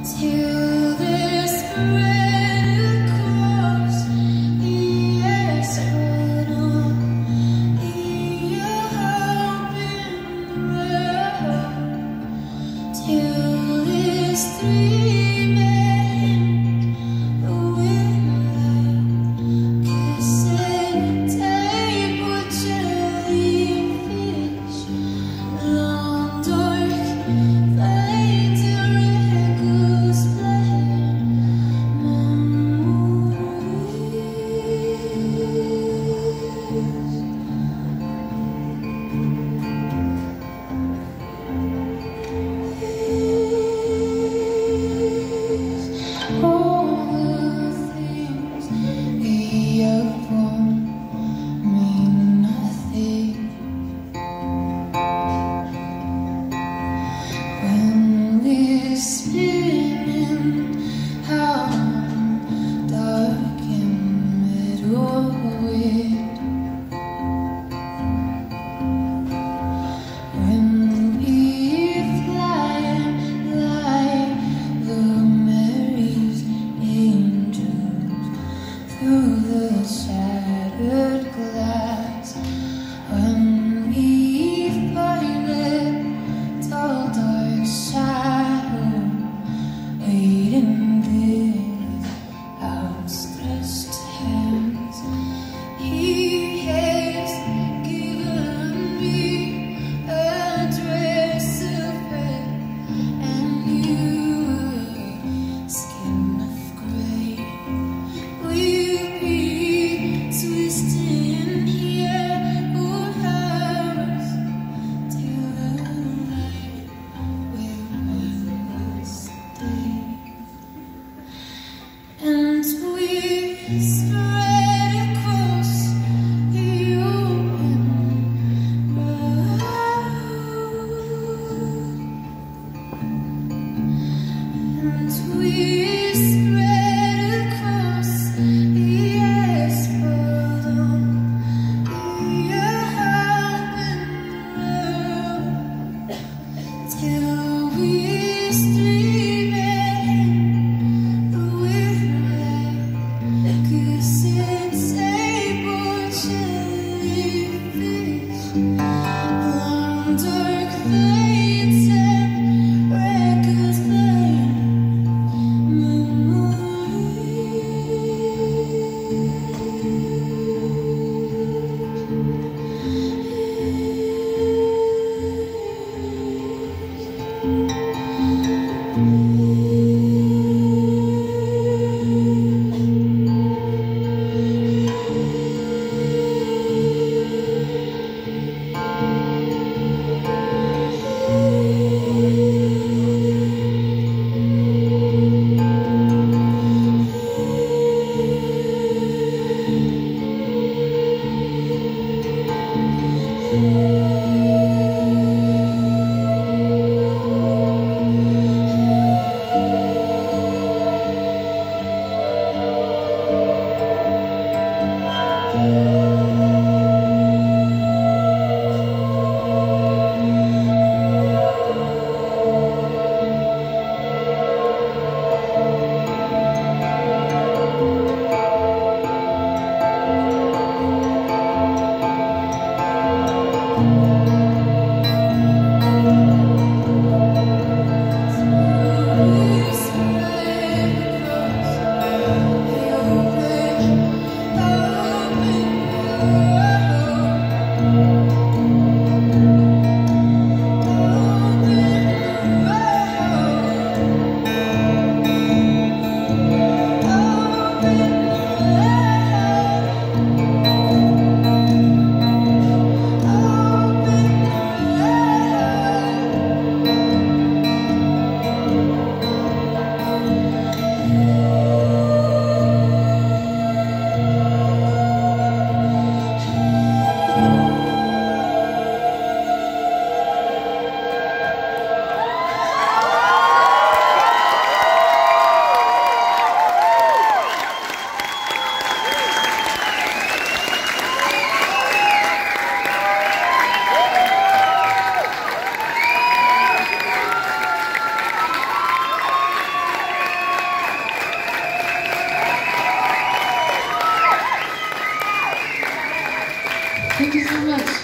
till this spread across the earth. Hold on, your hope in the road till this dreaming will kiss and table jellyfish, long dark veins and reckless play, all the things we have won mean nothing when we're spinning out dark and middlewind. When we're flying like the Mary's angels through the shattered glass, when we find it tall dark shadow waiting with outstretched hands, He has given me a dress of red and you skin of gray. We'll be twisting here for hours till the light will stay, and we spread across the open road, and we spread across the asphalt on the open road till we streaming with light, 'cause it's able jellyfish, long dark veins and reckless play, memories. Thank you so much.